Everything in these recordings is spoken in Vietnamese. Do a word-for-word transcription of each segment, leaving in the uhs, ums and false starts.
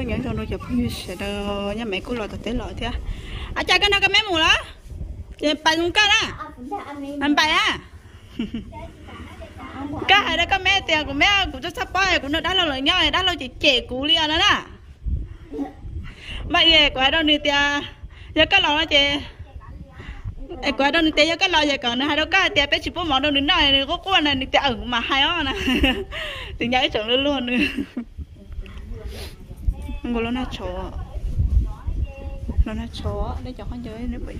những trong nó chụp như sẽ đâu nhà mẹ cũng lo tới lo thế à cha cái nào cái mấy mù đó vậy bài cũng cái đó anh bài à cái này đó cái mẹ tiền của mẹ cũng cho sắp bay cũng nó đã lâu rồi nhau đã lâu chỉ trẻ cũ liền đó nè vậy vậy quả đâu đi tiền giờ cái lò nó chị ai quả đâu đi tiền giờ cái lò giờ còn hai đâu cái tiền bé chỉ bố mỏ đâu đến này có con này tiền ở mà hai đó nè tiền nhảy chẳng luôn luôn nữa ngồi nó chó nó chó để cho con chơi nữa bị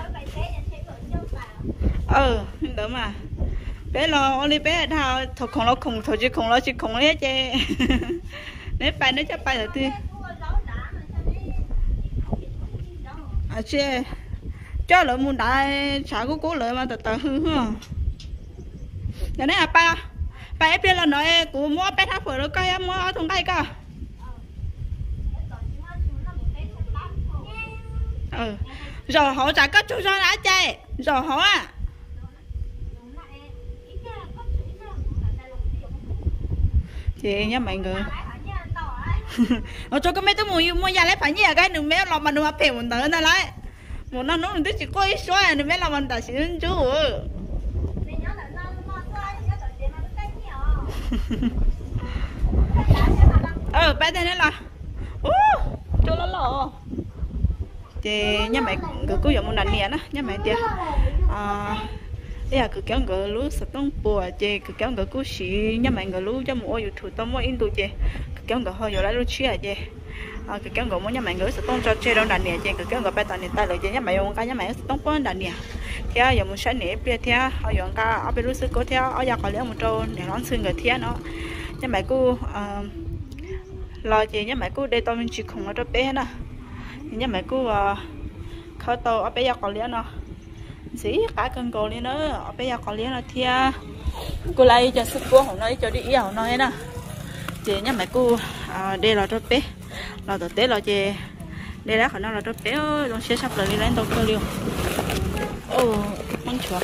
ờ đỡ mà bé lo đi bé thao thầu không lo không thầu chỉ không lo chỉ không hết chứ nếu bay nó chắc bay rồi tươi à chứ cho lỡ muốn đại trả cố cố lỡ mà từ từ hư hư giờ này à ba ba ép là nói của mua bé tháp phở nó cây mua ở trong đây cơ ừ rồi họ trả có chú cho đã chơi rồi họ à chị nhá mọi người ở cho cái mấy cái mùi mua ra lấy phải như là cái đừng bé lòng mà đừng mà phèo mình tới nó lấy một năm nó đừng chỉ có ít số đừng bé lòng mình tại chỉ chú ờ bé tên là ô cho nó lò chị nhá mày cứ cứ dùng một lần nè nhá mày tia à đây là cứ kéo ngựa lú sập tông bùa chị cứ kéo ngựa cú xí nhá mày ngựa lú cho mua youtube tông mua in tụ chị cứ kéo ngựa hơi rồi lại lú chia chị à cứ kéo ngựa mua nhá mày ngựa sập tông cho chơi đâu đàn nè chị cứ kéo ngựa bay tàn nè tay rồi chị nhá mày用cái nhá mày sập tông bón đàn nè theo dùng một sáng nè bia theo ở dùng cái ở bên lú sư cố theo ở nhà còn lấy một trâu để nón xương người theo nó nhá mày cú lo chị nhá mày cú đây tao mình chỉ không ở đó bé nè nhá mày cú khơi tàu ở bé nhà còn lấy nó xí cả cân cổ lên nữa ở bây giờ còn lấy là thia cô lấy cho sức cô không nói cho đi yêu nói nè chị nhá mẹ cô à, đây là rất bé là thực tế là chị đây là khả năng là rất bé luôn sẽ sắp lại đi lên tàu cơ liêu ô con chuột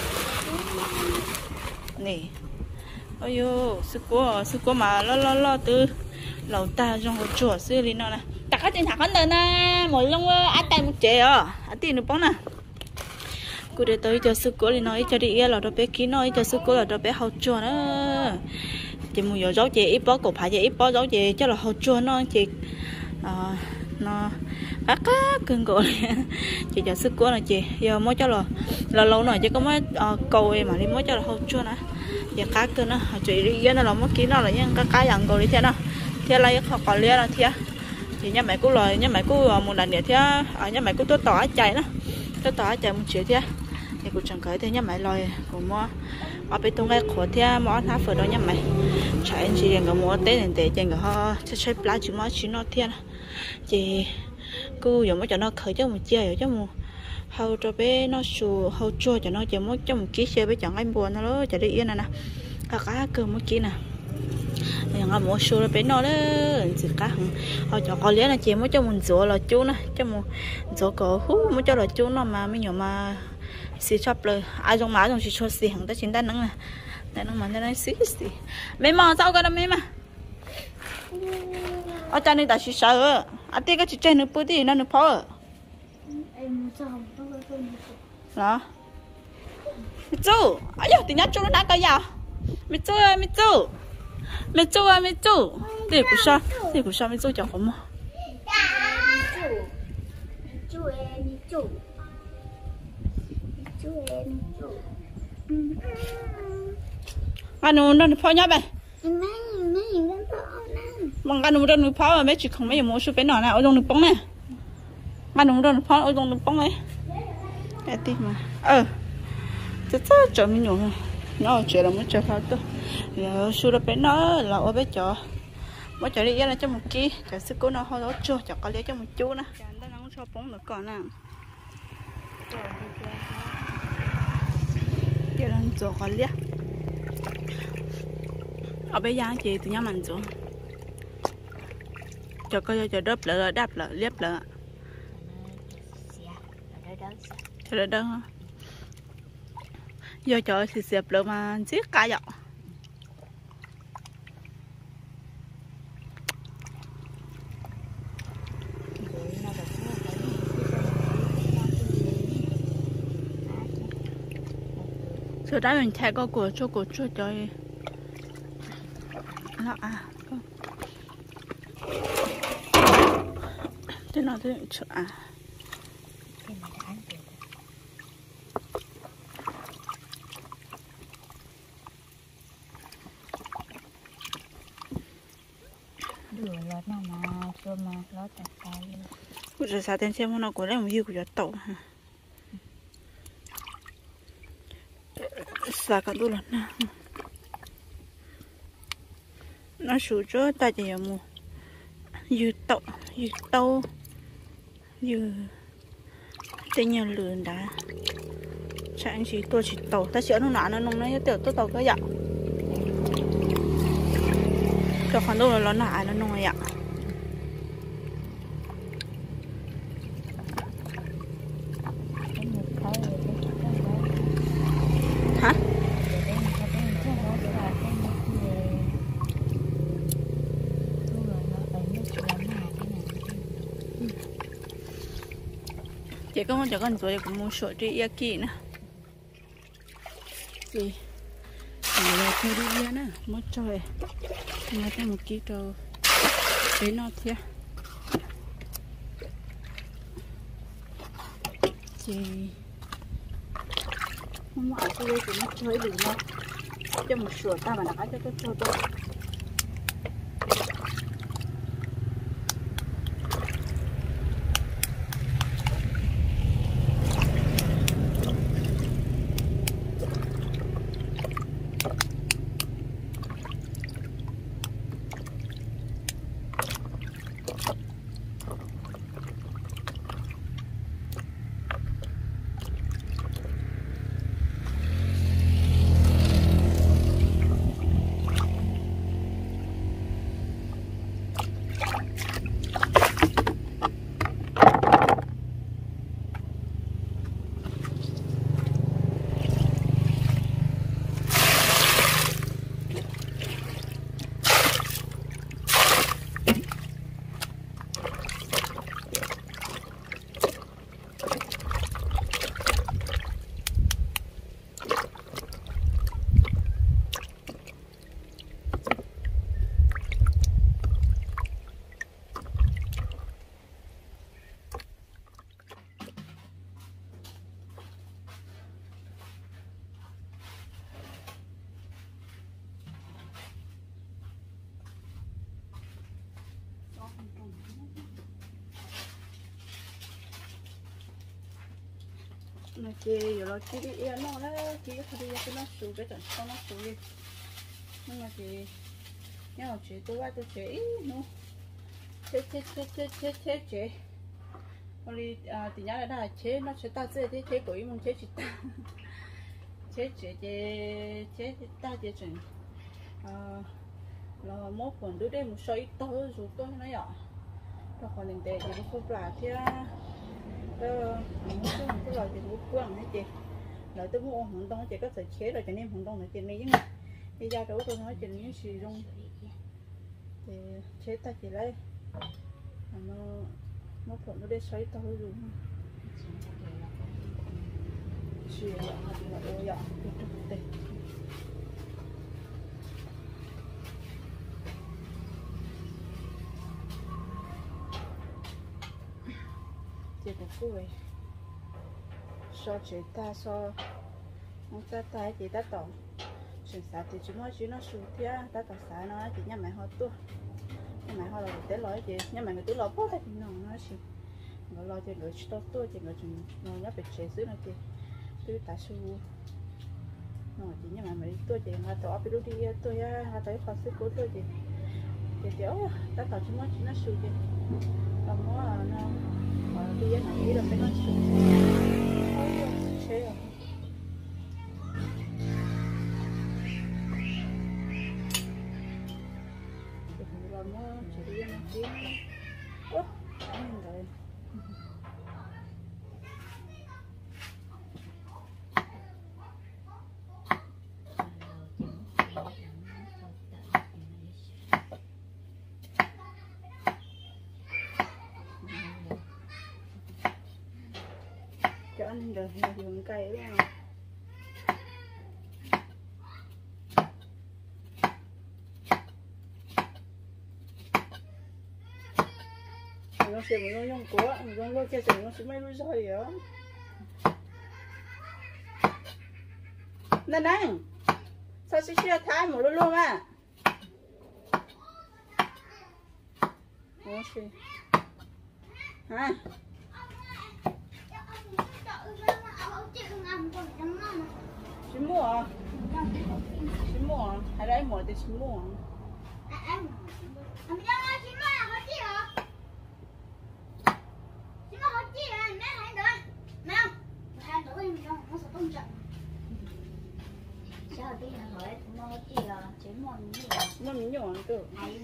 nè ôi yo sức cô sức cô mà lo lo lo từ lẩu ta trong một chuột xưa đi nó nè đặt cái tiền thẳng con đời nè mỗi lần ăn tay một chè à ăn tiền được bóng nè cô để tới cho sư cô đi nói cho đi là đó bé kia nói cho sư cô là đó bé hậu chua đó chị muốn giờ giấu chị ít bó cổ phải chị ít bó giấu chị cho là hậu chua nó chị à, nó cá cá cưng cổ chị cho sư cô là chị giờ mới cho là là lâu rồi chứ có mới uh, cầu em mà đi mới cho là hậu chua nữa giờ cá cưng nó chị đi nó là mới kia nó là những cái cái dặn cầu đi thế nào thế là họ còn lia là thế thì nhà mẹ cô lời nhà mẹ cô một lần nữa thế ở nhà mẹ cô tôi tỏ chạy đó tôi tỏ chạy một chuyện thế thì cũng chẳng khởi thế nhá mày lòi cũng mua ở bên trong cái khổ thế món há phở đó nhá mày chạy anh chị đừng có mua tết này để dành họ sẽ chơi lá chúng nó chỉ nó thiên chị cô dùng mới cho nó khởi cho một chơi cho một hầu cho bé nó sù hầu chua cho nó chỉ muốn cho một ký xe bé chẳng anh buồn nó đó chạy đi yên này nè cả cá cơm một ký nè nhưng mà mua sù bé nó đó chỉ cá họ cho con lẽ là chị mới cho mình rửa là chú nè cho một rửa cổ hú mới cho là chú nó mà mấy nhỏ mà xí chopเลยai trong má trong xí chop xí hàng ta chính ta nắng nè để nó mà nó xí xí mấy mò sao cái đó mấy mà ở trên này ta xí sợ à tiếc cái chuyện nữa bữa thì nó nữa phở đó mày chú ấy giờ tiếng nhát chú nó đã cái gì mày chú ơi mày chú mày chú ơi mày chú để của sao để của sao mày chú chẳng có mà chú em chú anh nó nó phao nhá bạn bằng anh nó nó phao mà mấy chị không mấy mua số bên nào nào ở trong nước bóng nè anh nó nó phao ở trong nước bóng này cái gì mà ờ chắc chắc cho mình nhổ nó chuyện là muốn cho phao tôi giờ số đó bên nó là ở bên chợ mới chợ đi là cho một ký chợ sức cố nó hơi đó chưa chợ có lấy cho một chú nè nó không cho bóng được còn nào giờ đang做好了，ở bây giờ chị tụi nhau mình做，cho coi cho đớp lợ đáp lợ liếp lợ, cho đỡ đơn, giờ cho thì xếp lợ mà giết cả vậy, chỗ đó mình thay có của cho của cho chơi nó à thế nào thế chỗ à đưa lót nó mà xưa mà lót chặt tay cứ giờ sao tên xem nó của lấy một hiu của tàu sao cả đôi lần nó sụt cho ta chỉ mua dư tàu dư tàu dư tên nhà lươn đã chạy chỉ tôi chỉ tàu ta sửa nó nản nó nông nó tiểu tôi tàu cái dạng cho khoản đâu là nó nã nó nông vậy hả chị có muốn cho con tôi cũng muốn sửa đi ia kỹ nè gì người chơi đi ia nè mất chơi mà thêm một ký trâu để nó thế chị không mà tôi đây cũng mất chơi đủ nó cho một sửa ta mà đã cho tôi cho tôi nó chơi rồi chơi đi yên nó đấy chơi cái gì cái nó sụp cái trận nó sụp đi nhưng mà thì nhưng mà chơi tôi qua tôi chơi nó chơi chơi chơi chơi chơi chơi chơi rồi à thì nhớ là đã chơi nó chơi ta chơi chơi chơi鬼muốn chơi chỉ ta chơi chơi chơi chơi ta chơi chuyện à là một phần đứa đấy một số ít to rồi tôi nói nhỏ rồi còn những cái gì cũng là thế đó mình muốn cái cái loại thì cũng quăng hết chị lợi tôi mua hàng đông chị có thể chế rồi cho nên hàng đông này chị này nhưng đi ra chỗ tôi nói chị những gì luôn thì chế ta chỉ lấy nó nó phần nó để xoay to rồi chị là là ô dạ cái chị cũng vui so chị ta so không ta ta chị ta tổng chuyện sao thì chúng nó chỉ nó sụt thế ta ta xả nó chỉ nhà mày họ tua nhà mày họ là để lo chị nhà mày người tôi lo bớt thì nó nó chỉ nó lo cho người to tua chị người chúng nó nhớ bị chế xứ này chị tôi ta su nó chỉ nhà mày mày tua chị mà tao bị đi tôi á họ tới khó sức của tôi chị chị kiểu ta tao chúng nó chỉ nó sụt chị còn nó nó bây giờ này là phải nói chuyện chế rồi rồi nó chỉ đi nó kiếm ố anh rồi cho anh được dùng cây đấy không nó sẽ một nó dùng của nó lo cái gì nó sẽ mấy lúc rồi á nè nè sao sẽ chia thái một lúc luôn à ok hả chín mua à chín mua à hay là em mua thì chín mua à nó miếng nhỏ cơ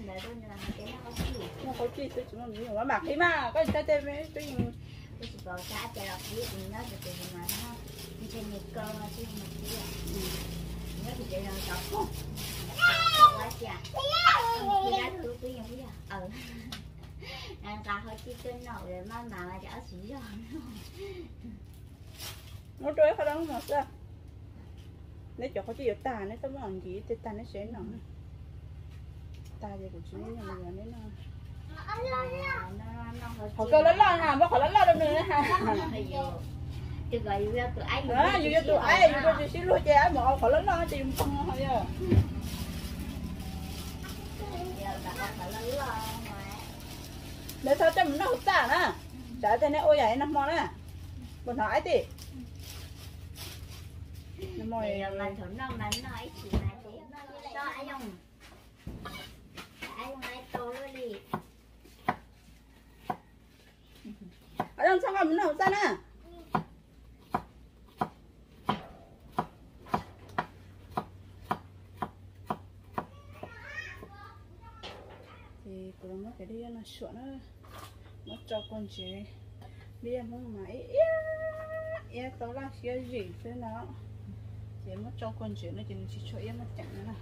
nó có chi tôi chỉ nó miếng nhỏ mà mặc đi mà có gì ta tên với tôi cái gì bảo cha cha là biết mình nói được từ mà nó trên nhiệt cơ mà trên một cái nó thì để nó đọc quá chả thì đã được cái gì vậy ừ anh ta hơi chi tên nào để mà mà mà chả xí rồi nó trôi phải đâu mà sao nếu cho có chi ở ta nếu tao muốn làm gì thì ta nó sẽ nọ ta thì cũng chỉ nên là nên nó họ kêu lớn lên ha, bác họ lớn lên đâu nữa ha. Từ gọi vô tụi ai đó, vô vô tụi ai, vô vô xíu luôn cha, mà họ lớn lên thì không thôi à. Để sao cho mình nó hụt ta nè, trả tên này ôi vậy nó mò nè, bọn hỏi đi. Nó mò này. Mình thử nó mà nói chỉ là thế, cho ai không? Ai không ai to luôn đi. Ở đâu sao mình nó hụt ta nè. Thì cũng nó cái đi nó sửa nó nó cho con chế đi em không máy em tao là cái gì thế nào thì nó cho con chế nó chỉ chỉ cho em nó chẳng nữa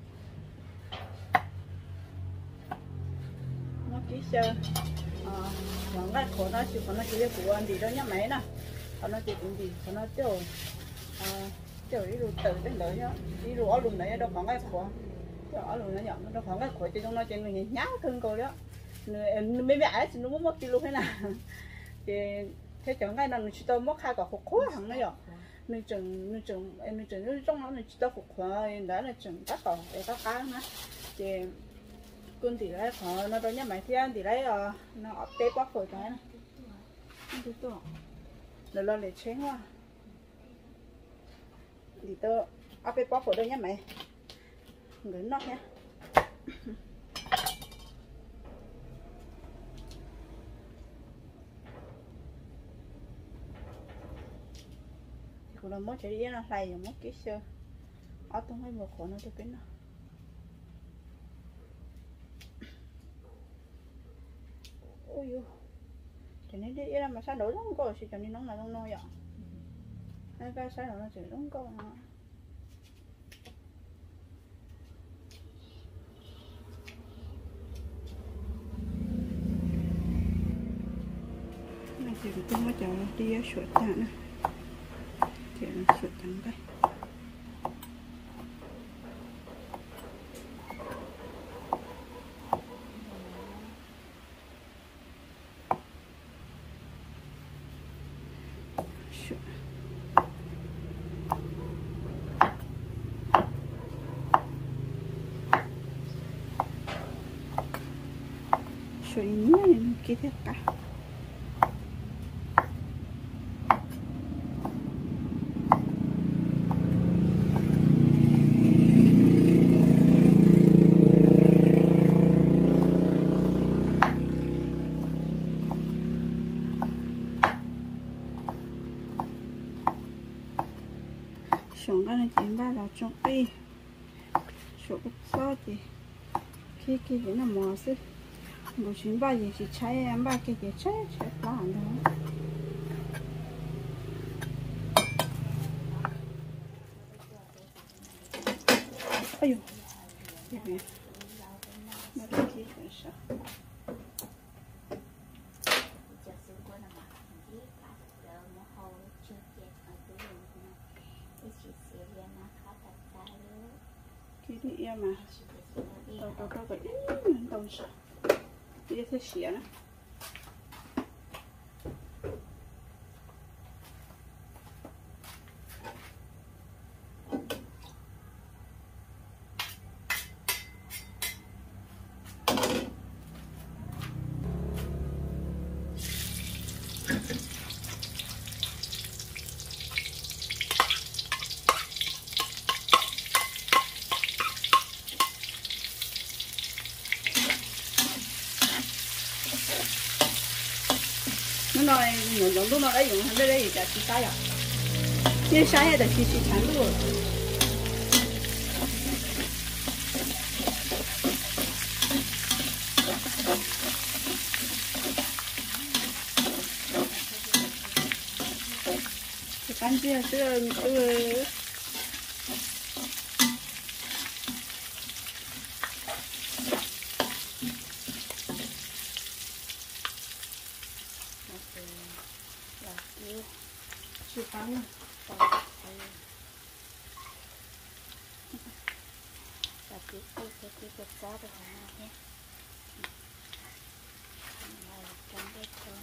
nó kỹ sơ nó ngay khổ nó chỉ còn nó chỉ của anh gì đó nhá máy nè còn nó chỉ cũng gì còn nó tiểu tiểu đi rồi tự đến đấy nhá đi rồi luôn đấy đâu còn ngay khổ ở luôn nó nhận nó khoảng cái khỏi cho nó trên người nhá thương cô đó mấy mẹ ấy nó muốn mất kilo thế nào thì thế chẳng cái nào nó chỉ tao mất hai quả khổ hàng đấy rồi nên chừng nên chừng em nên chừng trong nó nên chỉ tao khổ đã là chừng các quả để các cá nữa thì con thì lấy họ nó đâu nhá mày thiên thì lấy nó tê bóc khỏi cái này cái to rồi lo để chén qua thì tao áp tê bóc khỏi đây nhá mày người nó nhé cũng là mất chạy đi nó lầy rồi mất cái sơ ở trong mấy một khổ nó cho cái nó ôi dồi chạy đi đi ra mà sao đổi lắm coi thì chạy đi nóng là nóng nôi vậy hai cái sao nó chỉ nóng coi mà thì tôi mới cho đi sửa tàn nè thì nó sửa tàn cái sửa sửa nhớ kia thế cả xuống cái này chính ba là trong đi số cái số thì khi khi cái nó mò xí một chuyến ba gì chỉ cháy em ba cái gì cháy cháy làm đó ây dồi cái này nó cái gì vậy sao cái gì mà tao tao tao cái tao sao bây giờ thế xỉa nữa nói dùng dùng lúc nó đấy dùng hắn đây đấy chả xí sai à xí sai hay là xí xí chán luôn cái cán kia sữa sữa chịu cắn rồi và cái cái cái cái cái giá của nó nhé này trong cái con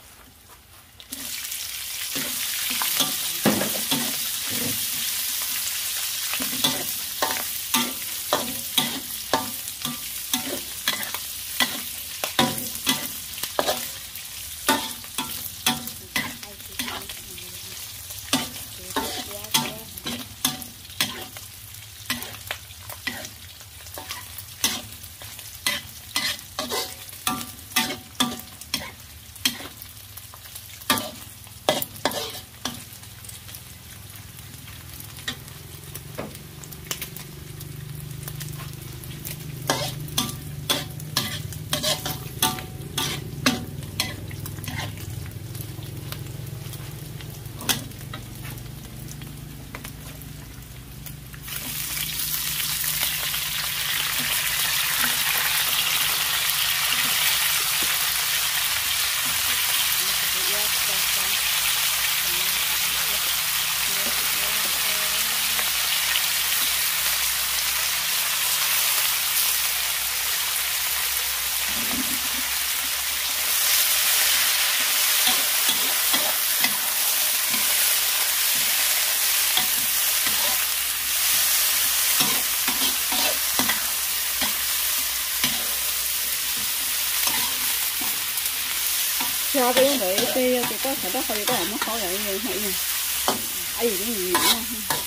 cho cái đấy cái cái có phải đó phải có nó khó vậy như vậy nè ai gì cũng nhiều nữa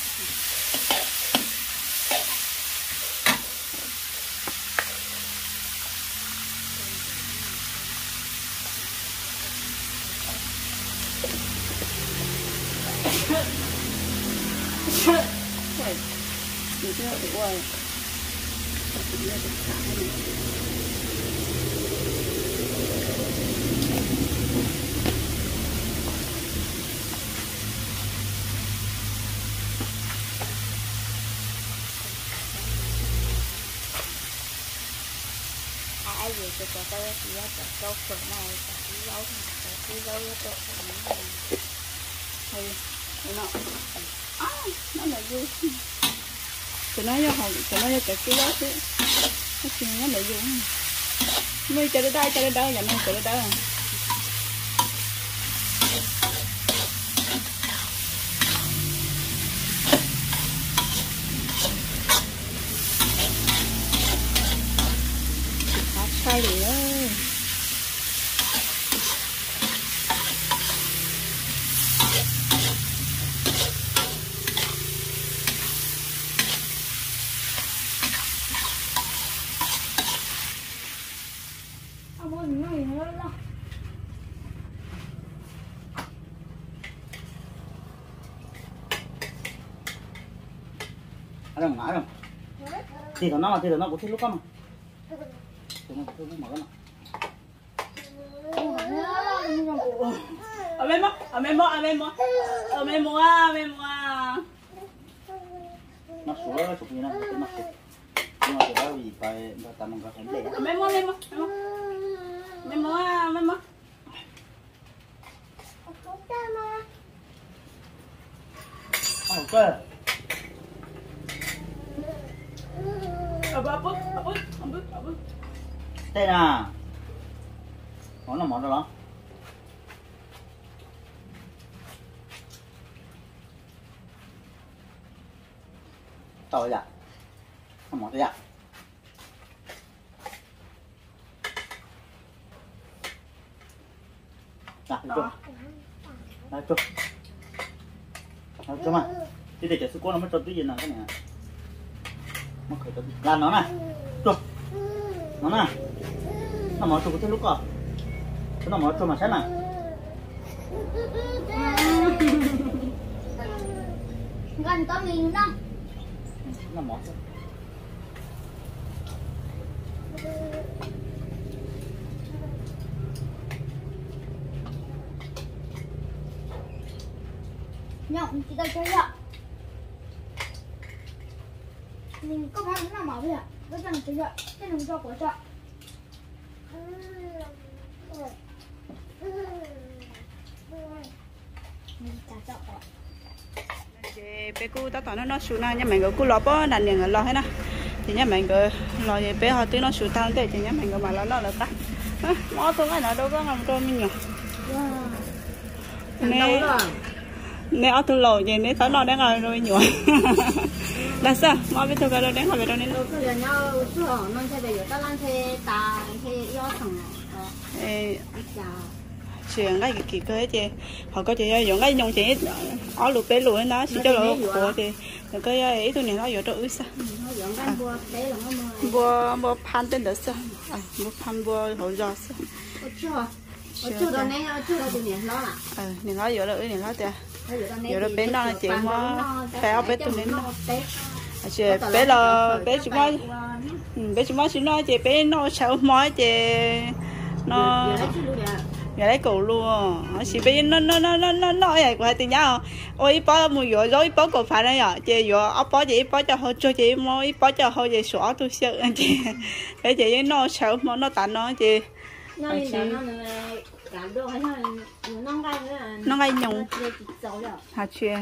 你这样子过来，你那个啥。ai về cho cho tôi thì cho câu phần này cái dấu cái dấu cho tôi hay nó à nó là vui tụi nó cho họ tụi nó cho cái dấu chứ cái gì nó lại vui mới cho đây cho đây dành không cho đây sai rồi ơi ông ơi nói gì nữa đó ở đâu ngã đâu thì nó mà thì nó cũng thích lúc không ở bên móc ở bên móc ở bên móc ở bên móc à bên móc à nó xuống nó chụp như này cái nó chụp nhưng mà cái đó vì phải tao mình có thể để ở bên móc bên móc bên móc à bên móc ok ở bắp bắp bắp bắp bắp bắp đây nè món là món đó đó tao dạ món đó dạ dạ chụp dạ chụp dạ chụp mà thì để cho sự cố nó mới trộn cái gì nào cái này nó khởi động làm nó này chụp nó nè nó mỏ chụp cái lúc à nó mỏ chụp mà xét này gần có mình đâu. Nó mỏ. Nhộng chị ta chơi ạ. Mình có phải nó mở bây giờ. Cái thằng chơi ạ. Cái thằng cho của chợ. Mình trả chợ ạ. Bé cô ta tao nó nó xuống na, nhưng mà cô lo bó đàn liền lo hết na. Thì nhà mình cứ lo về bé họ tới nó xuống tao tới thì nhà mình cứ mà lo lo là ta. Mỏ tôi cái nào đâu có làm cho mình nhỉ. Nè. Nè ở tôi lầu vậy nè tao nó đang ngồi rồi nhỉ. Là sao? Mỏ biết tôi cái đó đang ngồi đâu nên. Tôi là nhau chưa, nó sẽ bây giờ tao làm thế ta thế yêu thằng. Ê. Chuyện cái kỳ cơ chứ họ có thể dùng cái nhung chỉ ở lụt bé lụt nó chỉ cho lụt của thì cái ấy tôi này nó vô đâu sao bùa bùa pan tên đó sao bùa pan bùa hậu gió sao chưa chưa đó này chưa đó thì nó là ờ này nó vô đâu này nó thì vô đâu bé nó là chị mà phải ở bé tôi nên nó chị bé là bé chúng nó bé chúng nó chúng nó chị bé nó sao mói chị nó giờ lấy cổ luôn, chỉ bây nó nó nó nó nó nói vậy của hai tiếng nhau, ôi bỏ một giờ rồi bỏ cổ phải đấy à, chị giờ ấp bỏ chị bỏ cho họ cho chị mua, bỏ cho họ chị xóa tôi sợ chị, cái chị nó sợ mà nó tàn nó chị, nó ngay nhung, hạt chia,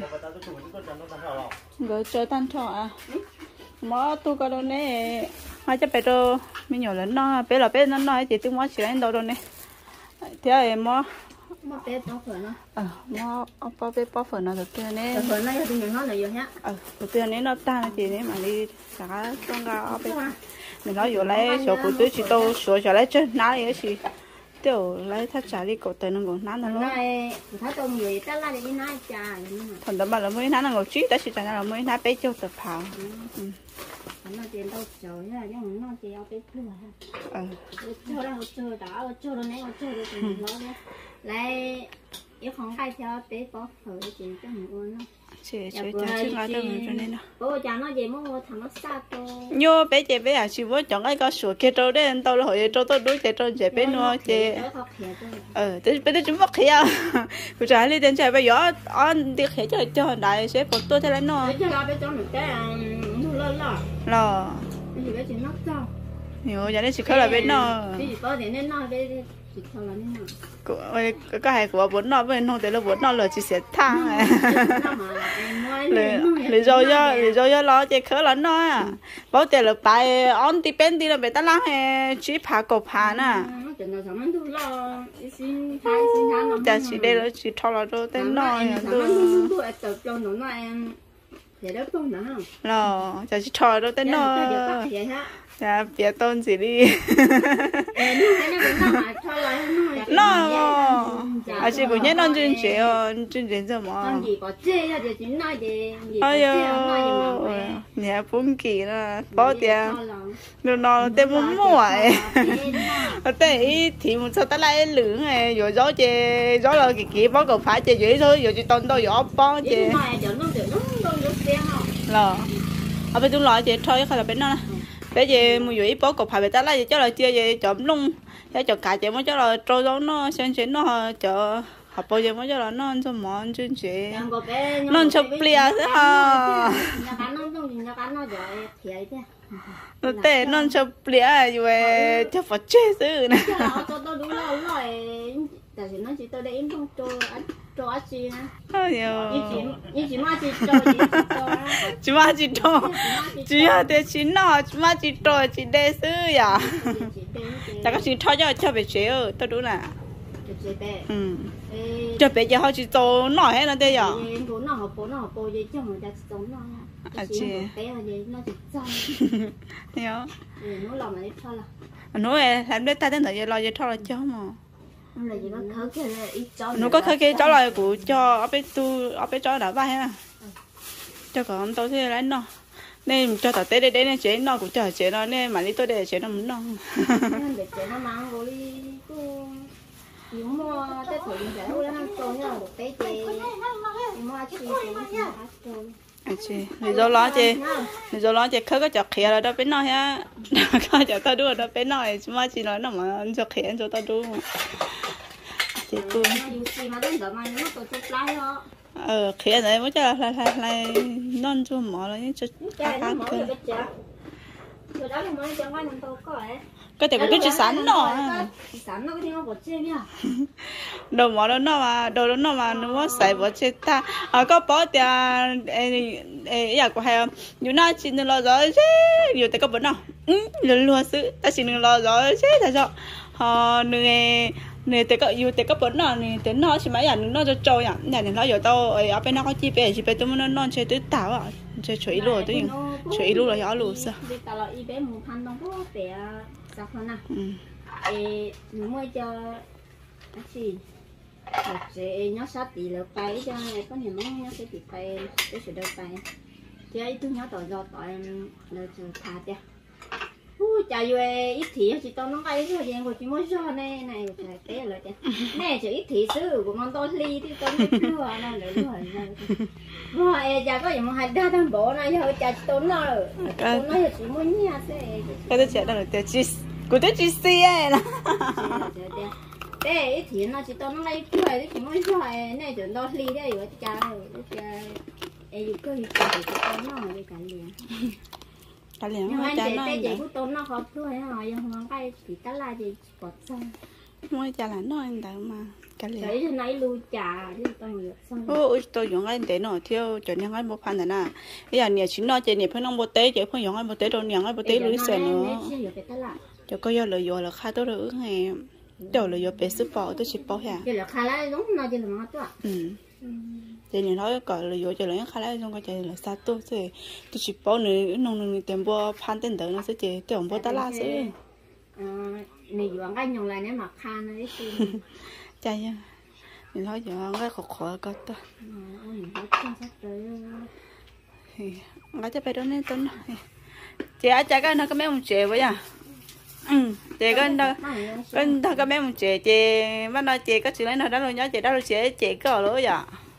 rồi chơi tan thọ à, mà tôi có đâu nè, hai cháu bé đâu, mình nhỏ lớn nó, bé là bé nó nói chị tôi muốn chỉ lên đâu đâu nè. Thế em mà mà bé bó phở nó ờ mà ông bó bé bó phở nó được tiền nè phở nó thì mình nói là nhiều nhá ờ được tiền nè nó ta thì nè mà đi cả con gà bé mình nói vừa lấy số của tôi chỉ tôi số cho lấy chân ná đi chứ tiểu lấy thắt trả đi cổ tiền nó còn ná nó này thắt tôm gì ta la đi nái trà thằng đó mà là mới ná nó ngồi trí ta chỉ trả là mới ná bé châu tập phào nó tiền đâu trời ha chứ nó tiền ao bé lừa ha ờ chơi đâu chơi đó chơi đâu nấy chơi đâu thì nó đấy lại nếu không khai theo bé có phở chị cho mình uống nó chị chị cha chứ ngã đâu cho nên nó bố cha nó gì mua thằng nó xa tôi nhô bé chị bé à chị muốn chọn cái có sủa kia trâu đấy tao là hồi trâu tôi đối chị trâu chị bé nó chị ờ thế bé tôi chúng bắt khỉ à cứ trả đi tiền chạy bây giờ ăn đi khỉ cho cho đại sẽ phụ tôi thế này nó bé cho bé cho mình cái lo lo lo bây giờ bé chỉ nóc cho nhiều giờ đây chỉ có là bé nó bây giờ có thể nên nói bé chỉ cho là nên nói cái cái hay của bốn nó bên không thể là bốn nó là chỉ sẽ thang này lý do do lý do do lo chỉ khởi là nó à bảo tiền là bài on đi bên đi là bé ta làm hè chỉ phá cổ phá nè giờ chỉ đây là chỉ thò là đâu tên nó lo giờ chỉ thò đâu tên nó dạ phía tôn gì đi nó à chị cũng nhớ non chuyên chế chương trình gì mà ơi nhà bốn kỳ là bao tiền nó nó tên muốn mua ấy tên thì một số ta lại lưỡng này rồi gió chè gió là cái kia bao cầu phải chè dễ thôi rồi chị tôn tôi gió bao chè là ở bên trong loại chè thôi không là bên nó bây giờ mua gì bó cục phải bị ta lấy cho là chia về chậm lung cho cho cả chị mới cho là trôi gió nó xem chuyện nó cho học bao giờ mới cho là nó ăn cho món chuyện chuyện nó ăn cho bia thế ha nó tệ nó ăn cho bia rồi cho phật chết chứ nè tại vì nó chỉ tôi để em không cho anh cho anh chị nè. Ôi giời. Như chị mà chị cho chị cho. Chị mà chị cho. Chị à để chị nó chị mà chị cho chị để xứ à. Tại các chị cho cho cho bé chế ơi, tôi đúng là. Chế bé. Ừ. Cho bé cho họ chị cho nó hết nó đây à. Bố nó học bố nó học bố gì chứ mà đã cho nó. À chị. Bé là gì nó chỉ cho. Nhớ. Nó làm mà cho là. Nó làm để ta đến thời giờ lo cho cho là cho mà. Nó có khởi cái cháu lại của cho ở bên tu ở bên cho đã vai ha cho còn tôi thì lấy nó nên cho tao tới đây đây nên chế nó cũng chờ chế nó nên mà đi tôi để chế nó muốn nó để chế nó mang rồi cô dùng mua tết thử cái nó nó trôi nó được té chê mua chi cái chị người dâu lo chị người dâu lo chị khơi có chọc khía là đó bên nói ha có chọc tao đua đó bên nói chứ mà chị nói nó mà chọc khía cho tao đua chị tôi ờ khía này mới cho là là là non cho mỏ là những cho cá cá cơ cái tiền của tôi chỉ sẵn đó đồ mỏ đó nó mà đồ đó nó mà nó mới xài bỏ chết ta à có bỏ tiền ấy à của hai nhiều na chỉ nên lo rồi chứ nhiều tiền có bẩn nào ừ luôn luôn sự ta chỉ nên lo rồi chứ tại sao họ nè nè tiền có nhiều tiền có bẩn nào nè tiền nó chỉ mấy ảnh nó cho trôi à nè nó giờ tao ở bên nó có chi về chỉ về tụi nó non chơi tứ tảo à chơi chuối luôn tụi chuối luôn là gió luôn sao sao không nào? Ê, mua cho cái gì? Một sẽ nhớ sát tỷ lệ bay cho này có nhiều món nhớ sẽ tỷ bay để sẽ đâu bay. Chứ ấy tôi nhớ tỏi giọt tỏi là chờ thà chứ. Ui, chả về ít thì chỉ tao nó cái thôi, nhưng mà chỉ mới cho này này phải té rồi chứ. Nè chỉ ít thì xứ của món tôi ly thì tôi mới đưa này để đưa này. Rồi, chả có gì mà hai đứa thằng bố này thôi, chả tôi nó rồi. Tôi nói chỉ muốn nhà sẽ. Cái đó chuyện đó là tiền chi, của tôi chi xe nè. Thế thì nó chỉ tao nó lấy cái chỉ mới cho này chuẩn tôi ly đấy rồi chả rồi, chả. Ê, cứ đi cả thì tao nó đi cả liền. Cả liền nhưng mà anh cha chị nó cái chị của tôi nó khó thôi hả nhưng mà cái thì cái là gì bọt xong mới cha là nó anh ta mà cả liền đấy thì nãy lui trà chứ tôi được xong ôi tôi dùng anh để nó theo cho nên anh một phần này nè bây giờ nhiều chuyện nó chỉ nhiều phương năng một tế chỉ phương dùng anh một tế đồ nhiều anh một tế lưới sợi nữa cho có do lợi dụng là khai tôi được hè đầu lợi dụng bé sức bỏ tôi chỉ bỏ hả giờ là khai lại đúng nó chỉ là ngon quá ừ thì nhìn nói gọi là vô cho lấy khai lại trong cái chơi là sao tôi sẽ tôi chỉ bỏ nữa nông nông tiền bò phan tiền tới nó sẽ chỉ tiền bò ta la sẽ này dùng cái nhung lại nếu mà khan nó đi chơi nha nhìn nói dùng cái khó khó có to cái cho bé đó nên tôi chị ai chạy cái nó có mấy một triệu vậy à ừ chị cái đó cái đó có mấy một triệu chị bắt đầu chị có chuyện lấy nó đó rồi nhớ chị đó rồi chị chị có rồi vậy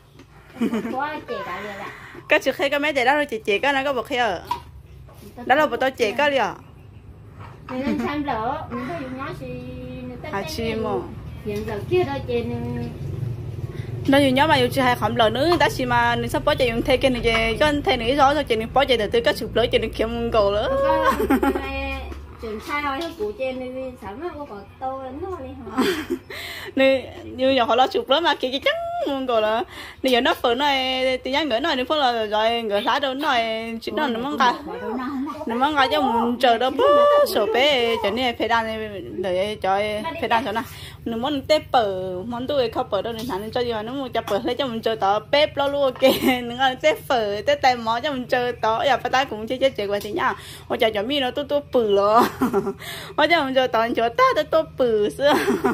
cái chuyện khi cái mấy chị đó rồi chị chị cái nó có bực khi ở đó là bữa tôi chị có liền nên xem lỡ mình thấy nhớ gì à chi mà hiện giờ kia đó chị nó dùng nhớ mà dùng chị hay khom lỡ nữa ta chỉ mà nếu sắp bỏ chị dùng thay cái này chị cho thay nữa gió rồi chị nên bỏ chị từ từ cái chụp lỡ chị nên kiếm cầu nữa chuyện sai rồi cụ trên đi sẵn nó có còn tôi nó đi hả nè như giờ họ lo chụp lỡ mà kia cái trắng luôn rồi là bây giờ nó phở này thì nhắn gửi nói đi phở là rồi gửi lá đâu nói chuyện đó nó mong cả nó mong cả cho mình chờ đâu bớt sổ bé cho nên phải đan để cho phải đan cho nào nó muốn tép phở món tôi không phở đâu nên thằng cho gì nó muốn cho phở lấy cho mình chờ tỏ bếp lo luôn kì nó ngon tép phở tép tay mó cho mình chờ tỏ giờ phải tay cũng chơi chơi chơi qua thì nhá ôi trời cho mi nó tôi tôi phở lo ôi trời mình chờ tỏ chỗ ta tôi tôi phở xưa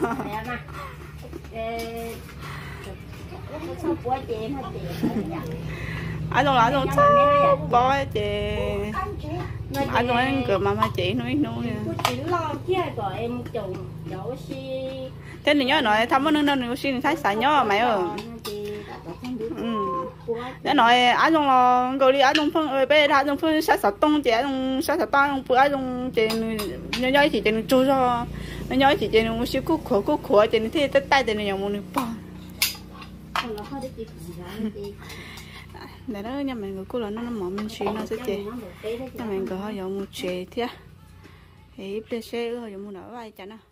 anh nói anh nói sao bố chị anh nói anh cười mà mà chị nói nói thế thì nhớ nói thăm nó nó xin thấy sai nhớ mày ơi ừ thế nói anh nói là gọi đi anh nói phân ơi bây giờ anh nói phân sát sát tông chị anh nói sát sát tông bữa anh nói chị nhớ nhớ chị chị chú cho nhớ nhớ chị chị nói xíu cúc khổ cúc khổ chị thì tay tay chị nhớ muốn bỏ để đó nhà mình có là nó nó mỏng mình chuyện nó sẽ chị nhà mình có họ dùng một chế thế thì bây giờ sẽ họ dùng một nửa vài chả nào